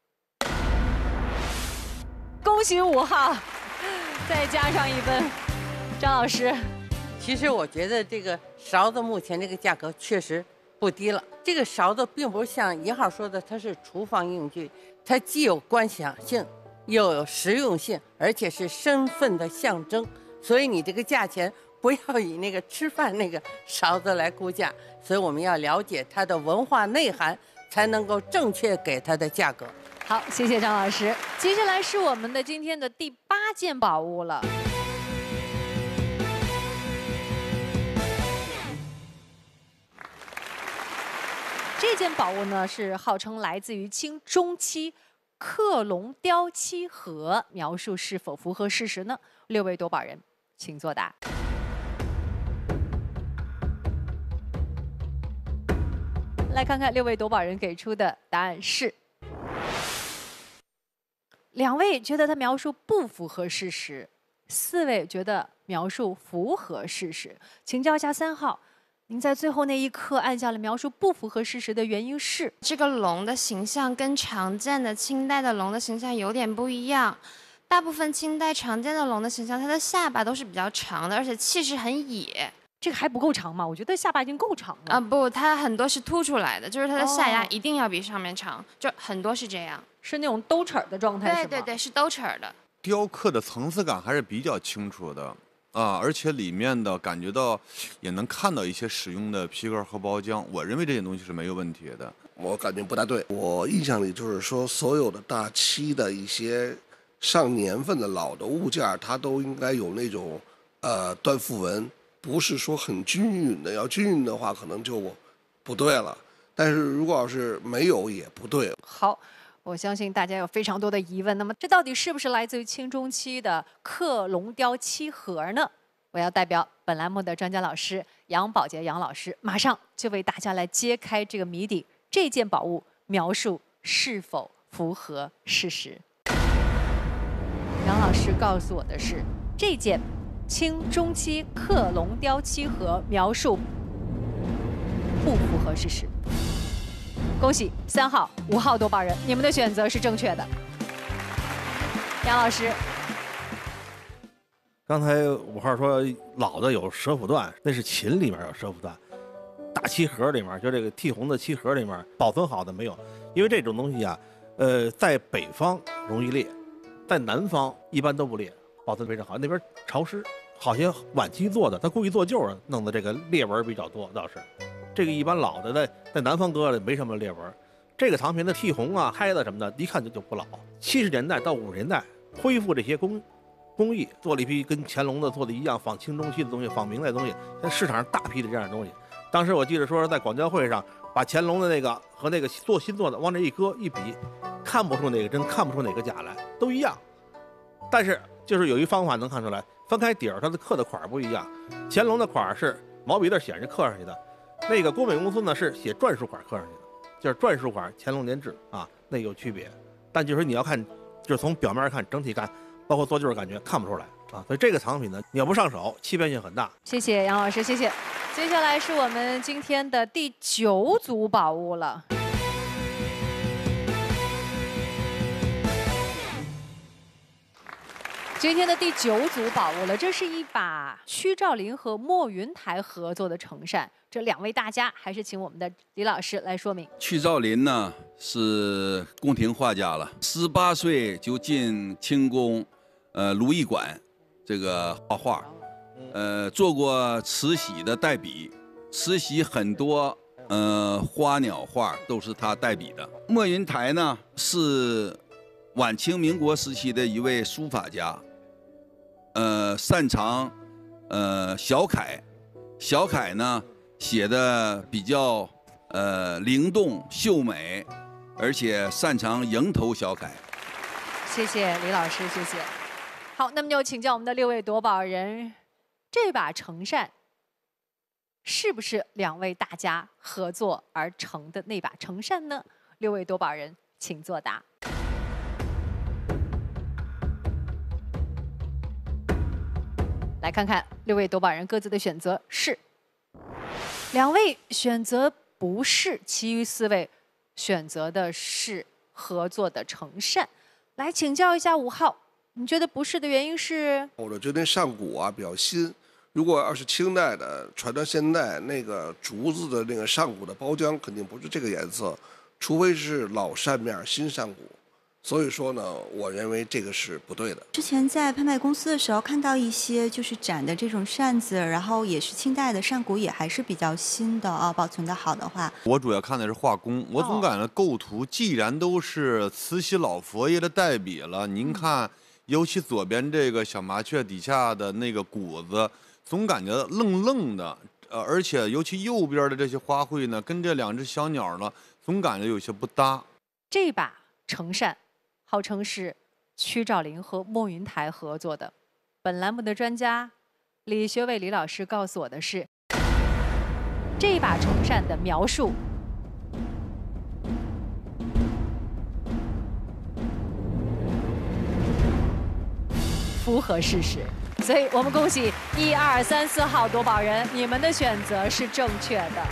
恭喜5号，再加上1分，张老师。 其实我觉得这个勺子目前这个价格确实不低了。这个勺子并不是像1号说的，它是厨房用具，它既有观赏性，又有实用性，而且是身份的象征。所以你这个价钱不要以那个吃饭那个勺子来估价，所以我们要了解它的文化内涵，才能够正确给它的价格。 好，谢谢张老师。接下来是我们的今天的第8件宝物了。这件宝物呢是号称来自于清中期克隆雕漆盒，描述是否符合事实呢？6位夺宝人，请作答。来看看6位夺宝人给出的答案是，2位觉得它描述不符合事实，4位觉得描述符合事实。请教一下3号。您在最后那一刻按下了描述不符合事实的原因是， 这个龙的形象跟常见的清代的龙的形象有点不一样。大部分清代常见的龙的形象，它的下巴都是比较长的，而且气势很野。 这个还不够长吗？我觉得下巴已经够长了。 不，它很多是凸出来的，就是它的下牙一定要比上面长，就很多是这样。 是那种兜齿的状态，是吗？ 对对对，是兜齿的。 雕刻的层次感还是比较清楚的。而且里面的感觉到，也能看到一些使用的皮革和包浆，我认为这些东西是没有问题的。 我感觉不大对，我印象里就是说，所有的大漆的一些上年份的老的物件，它都应该有那种断复纹，不是说很均匀的，要均匀的话可能就不对了。但是如果要是没有也不对。 好。我相信大家有非常多的疑问，那么这到底是不是来自于清中期的克隆雕漆盒呢？我要代表本栏目的专家老师杨宝杰杨老师，马上就为大家来揭开这个谜底。这件宝物描述是否符合事实？杨老师告诉我的是，这件清中期克隆雕漆盒描述不符合事实。恭喜3号、5号夺宝人，你们的选择是正确的。杨老师， 刚才5号说老的有蛇腹段，那是秦里面有蛇腹段，大漆盒里面就这个剔红的漆盒里面保存好的没有，因为这种东西啊，在北方容易裂，在南方一般都不裂，保存非常好，那边潮湿。好些晚期做的，他故意做旧儿，弄的这个裂纹比较多，倒是。这个一般老的在南方搁的没什么裂纹，这个藏品的剔红啊、开子什么的，一看就不老。70年代到50年代，恢复这些工艺，做了一批跟乾隆的做的一样，仿清中期的东西，仿明代的东西，在市场上大批的这样的东西。当时我记得说在广交会上，把乾隆的那个和那个做新做的往这一搁一比，看不出哪个真，看不出哪个假来，都一样。但是就是有一方法能看出来，翻开底儿，它的刻的款不一样。乾隆的款是毛笔字写着刻上去的。那个国美公司呢是写篆书款刻上去的，就是篆书款乾隆年制啊，那有区别。但就是你要看，就是从表面看，整体看，包括做旧感觉看不出来啊。所以这个藏品呢，你要不上手，欺骗性很大。 谢谢杨老师，谢谢。接下来是我们今天的第9组宝物了。今天的第9组宝物了，这是一把屈兆麟和莫云台合作的成扇。这2位大家，还是请我们的李老师来说明。 屈兆麟呢是宫廷画家了，18岁就进清宫，如意馆这个画画，做过慈禧的代笔，慈禧很多花鸟画都是他代笔的。莫云台呢是晚清民国时期的一位书法家，擅长小楷，小楷呢写的比较灵动秀美，而且擅长蝇头小楷。 谢谢李老师，谢谢。好，那么就请教我们的6位夺宝人，这把成扇是不是2位大家合作而成的那把成扇呢？6位夺宝人，请作答。来看看6位夺宝人各自的选择是，2位选择不是，其余4位选择的是合作的成扇。来请教一下5号，你觉得不是的原因是？ 我觉得那上古啊比较新，如果要是清代的传到现代，那个竹子的那个上古的包浆肯定不是这个颜色，除非是老扇面新上古。所以说呢，我认为这个是不对的。 之前在拍卖公司的时候看到一些就是展的这种扇子，然后也是清代的扇骨，也还是比较新的啊，保存的好的话。 我主要看的是画工，我总感觉构图既然都是慈禧老佛爷的代笔了，您看，尤其左边这个小麻雀底下的那个骨子，总感觉愣愣的，而且尤其右边的这些花卉呢，跟这2只小鸟呢，总感觉有些不搭。 这把成扇号称是屈兆麟和莫云台合作的。本栏目的专家李学伟李老师告诉我的是，这把成扇的描述符合事实，所以我们恭喜1、2、3、4号夺宝人，你们的选择是正确的。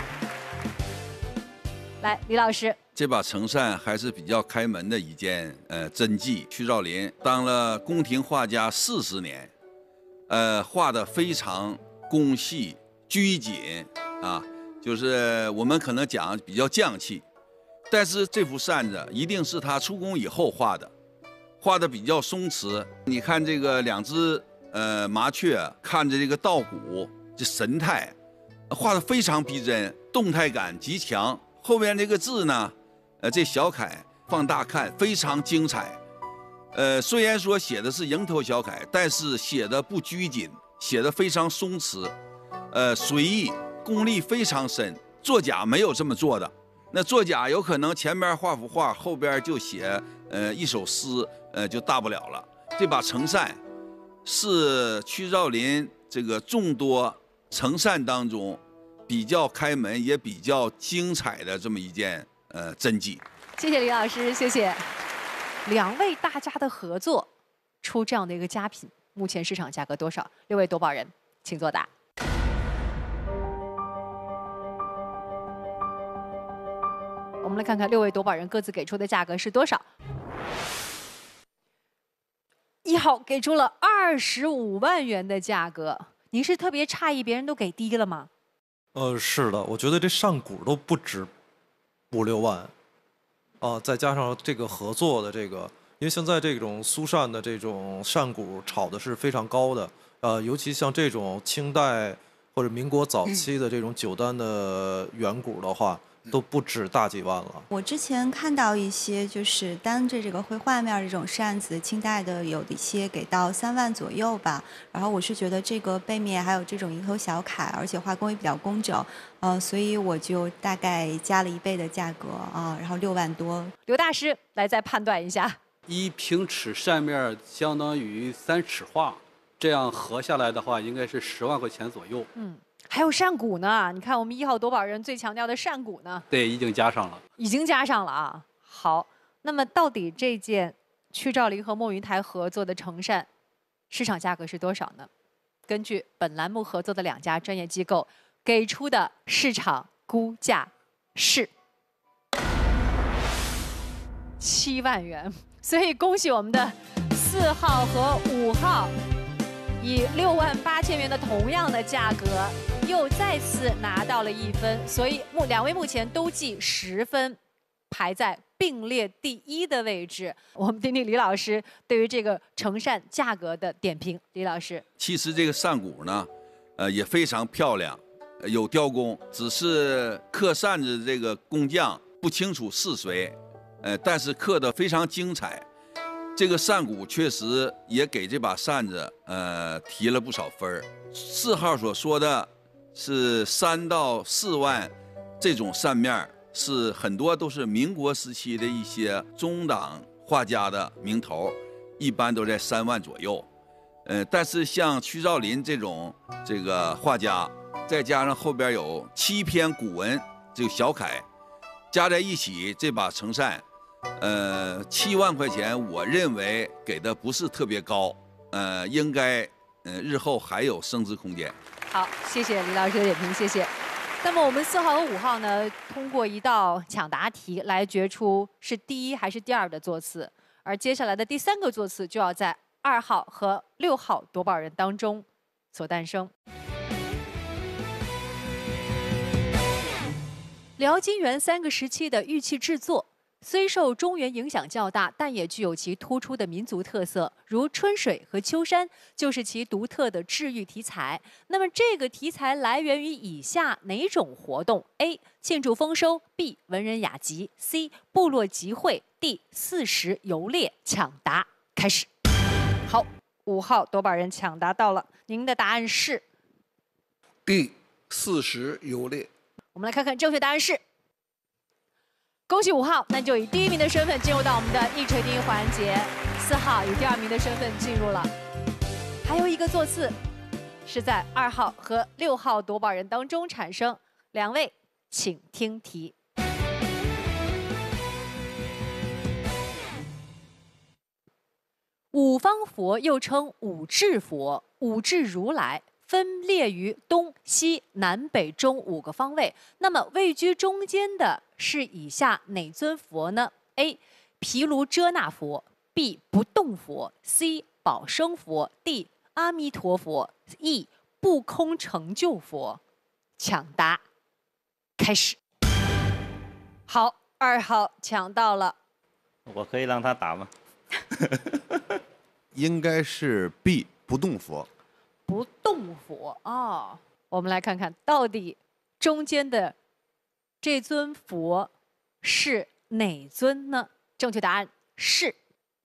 来，李老师。 这把成扇还是比较开门的一件真迹。屈兆麟当了宫廷画家40年，画的非常工细拘谨啊，就是我们可能讲比较匠气。但是这幅扇子一定是他出宫以后画的，画的比较松弛。你看这个2只麻雀看着这个稻谷，这神态画的非常逼真，动态感极强。后边这个字呢？这小楷放大看非常精彩，虽然说写的是蝇头小楷，但是写的不拘谨，写的非常松弛，随意，功力非常深。作家没有这么做的，那作家有可能前边画幅画，后边就写一首诗，就大不了了。这把成扇是屈兆麟这个众多成扇当中比较开门也比较精彩的这么一件真迹。 谢谢李老师，谢谢。2位大家的合作出这样的一个佳品，目前市场价格多少？6位夺宝人，请作答。我们来看看6位夺宝人各自给出的价格是多少。1号给出了25万元的价格，您是特别诧异别人都给低了吗？ 是的，我觉得这上股都不止5、6万，再加上这个合作的这个，因为现在这种苏扇的这种扇骨炒的是非常高的，尤其像这种清代或者民国早期的这种9单的圆骨的话，都不止大几万了。 我之前看到一些就是单着这个绘画面这种扇子，清代的有一些给到3万左右吧。然后我是觉得这个背面还有这种蝇头小楷，而且画工也比较工整，所以我就大概加了1倍的价格啊，然后6万多。 刘大师来再判断一下 ，1平尺扇面相当于3尺画，这样合下来的话，应该是10万块钱左右。 还有扇骨呢，你看我们1号夺宝人最强调的扇骨呢， 对，已经加上了， 已经加上了啊。好，那么到底这件屈兆麟和莫云台合作的成扇，市场价格是多少呢？根据本栏目合作的2家专业机构给出的市场估价是7万元，所以恭喜我们的4号和5号。以6万8千元的同样的价格，又再次拿到了1分，所以2位目前都计10分，排在并列第1的位置。我们听听李老师对于这个成扇价格的点评。李老师， 其实这个扇骨呢，也非常漂亮，有雕工，只是刻扇子的这个工匠不清楚是谁，但是刻得非常精彩。这个扇骨确实也给这把扇子提了不少分4号所说的是3到4万，这种扇面是很多都是民国时期的一些中档画家的名头， 一般都在3万左右。但是像屈兆麟这种画家，再加上后边有7篇古文这个小楷，加在一起，这把成扇，7万块钱，我认为给的不是特别高，应该日后还有升值空间。 好，谢谢李老师的点评，谢谢。那么我们4号和5号呢，通过一道抢答题来决出是第1还是第2的座次，而接下来的第3个座次就要在2号和6号夺宝人当中所诞生。辽金元3个时期的玉器制作，虽受中原影响较大，但也具有其突出的民族特色，如春水和秋山就是其独特的治愈题材。那么这个题材来源于以下哪种活动 ？A. 庆祝丰收 ，B. 文人雅集 ，C. 部落集会 ，D. 40游猎。抢答开始。好，5号夺宝人抢答到了，您的答案是 D. 40游猎。 我们来看看正确答案是。恭喜5号，那就以第1名的身份进入到我们的一锤定音环节。4号以第2名的身份进入了。还有一个座次是在2号和6号夺宝人当中产生。2位，请听题。五方佛又称五智佛、五智如来，分列于东西南北中5个方位。那么位居中间的是以下哪尊佛呢 ？A. 毗卢遮那佛 ，B. 不动佛 ，C. 宝生佛 ，D. 阿弥陀佛 ，E. 不空成就佛。抢答开始。好，2号抢到了。 我可以让他答吗？ 应该是 B 不动佛。 不动佛哦，我们来看看到底中间的这尊佛是哪尊呢？正确答案是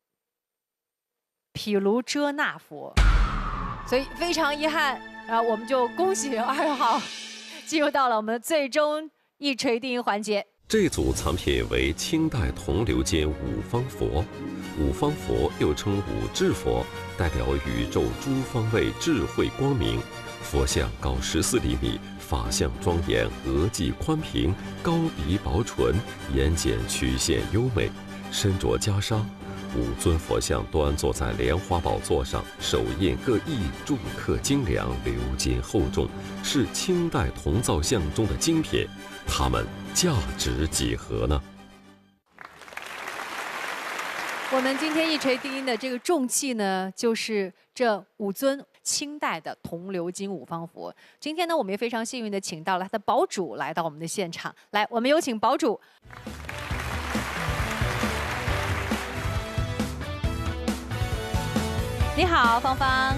毗卢遮那佛。所以非常遗憾啊，我们就恭喜2号进入到了我们最终一锤定音环节。 这组藏品为清代铜鎏金五方佛，五方佛又称五智佛，代表宇宙诸方位智慧光明。佛像高14厘米，法相庄严，额际宽平，高鼻薄唇，眼睑曲线优美，身着袈裟。5尊佛像端坐在莲花宝座上，手印各异，铸刻精良，鎏金厚重，是清代铜造像中的精品。它们价值几何呢？ 我们今天一锤定音的这个重器呢，就是这5尊清代的铜鎏金五方佛。今天呢，我们也非常幸运的请到了它的宝主来到我们的现场。来，我们有请宝主。你好，芳芳。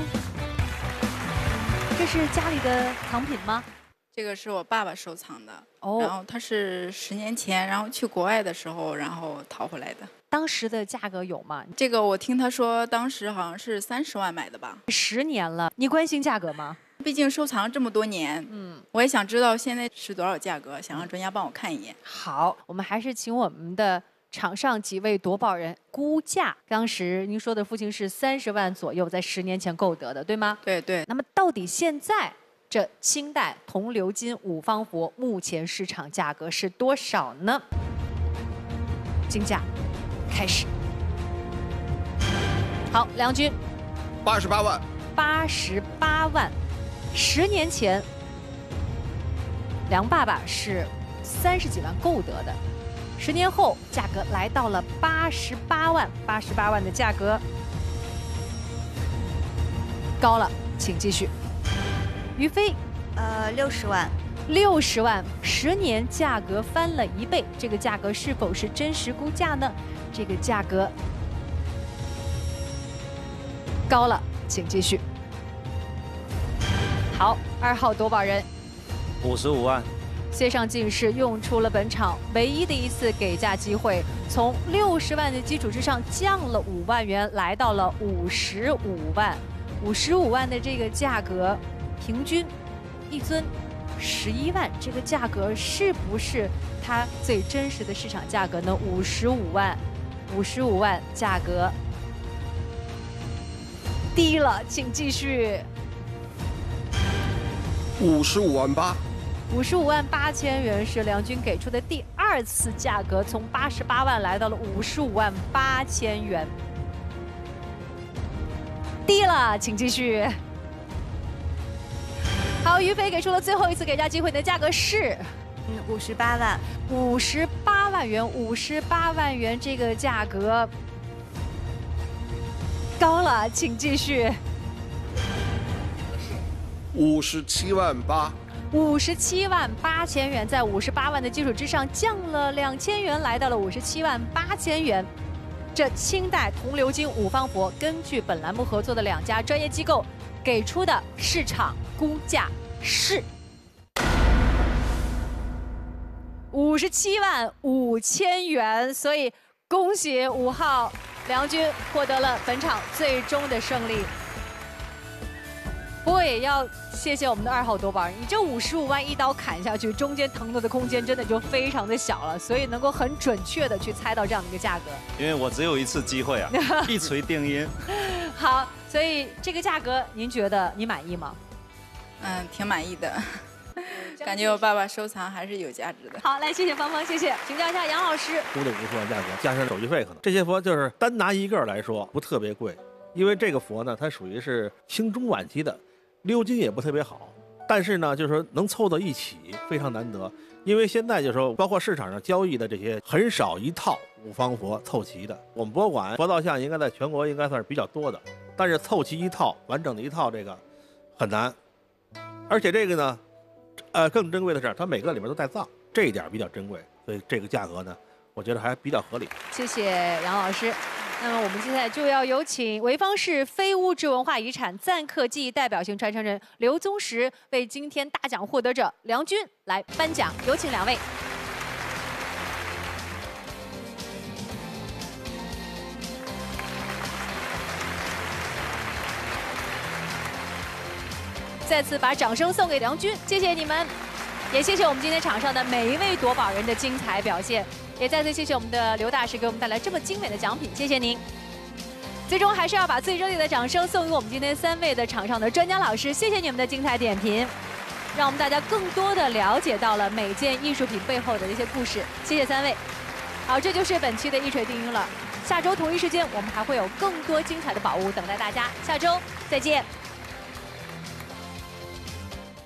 这是家里的藏品吗？ 这个是我爸爸收藏的， 哦， 然后他是10年前，然后去国外的时候，然后淘回来的。 当时的价格有吗？ 这个我听他说，当时好像是30万买的吧。 10年了，你关心价格吗？ 毕竟收藏这么多年，我也想知道现在是多少价格，想让专家帮我看一眼。 好，我们还是请我们的场上几位夺宝人估价。当时您说的父亲是30万左右，在10年前购得的，对吗？ 对对。 那么到底现在这清代铜鎏金五方佛目前市场价格是多少呢？竞价开始。好，梁军 ，88万。 88万。10年前，梁爸爸是30几万购得的，10年后价格来到了88万，88万的价格高了，请继续。于飞 ，60万 ，60万，10年价格翻了1倍，这个价格是否是真实估价呢？这个价格高了，请继续。好，2号夺宝人 55万。 谢尚进士用出了本场唯一的一次给价机会，从60万的基础之上降了5万元，来到了55万。55万的这个价格，平均一尊11万，这个价格是不是它最真实的市场价格呢？55万，55万价格低了，请继续。 55万8。 55万8千元是梁军给出的第2次价格，从88万来到了55万8千元，低了，请继续。好，于飞给出了最后一次给价机会，你的价格是 58万 ，58万元，58万元这个价格高了，请继续。 57万8。 57万8千元，在58万的基础之上降了2000元，来到了57万8千元。这清代铜鎏金五方佛根据本栏目合作的2家专业机构给出的市场估价是57万5千元，所以恭喜5号梁军获得了本场最终的胜利。 不过也要谢谢我们的2号夺宝人，你这55万一刀砍下去，中间腾挪的空间真的就非常的小了，所以能够很准确的去猜到这样的一个价格。 因为我只有1次机会啊，一锤定音。 好，所以这个价格您觉得你满意吗？ 嗯，挺满意的，感觉我爸爸收藏还是有价值的。 好，来谢谢芳芳，谢谢。请教一下杨老师， 估的50万价格，加上手续费，可能这些佛就是单拿一个来说不特别贵，因为这个佛呢，它属于是清中晚期的。 鎏金也不特别好，但是呢，就是说能凑到一起非常难得，因为现在就是说，包括市场上交易的这些很少一套五方佛凑齐的。我们博物馆佛造像应该在全国应该算是比较多的，但是凑齐一套完整的一套这个很难，而且这个呢，更珍贵的是它每个里面都带藏，这一点比较珍贵，所以这个价格呢，我觉得还比较合理。 谢谢杨老师。 那么我们接下来就要有请潍坊市非物质文化遗产赞刻技艺代表性传承人刘宗实为今天大奖获得者梁军来颁奖，有请2位。再次把掌声送给梁军，谢谢你们，也谢谢我们今天场上的每一位夺宝人的精彩表现。 也再次谢谢我们的刘大师给我们带来这么精美的奖品，谢谢您。最终还是要把最热烈的掌声送给我们今天3位的场上的专家老师，谢谢你们的精彩点评，让我们大家更多的了解到了每件艺术品背后的一些故事。谢谢3位。好，这就是本期的一锤定音了。下周同一时间，我们还会有更多精彩的宝物等待大家。下周再见。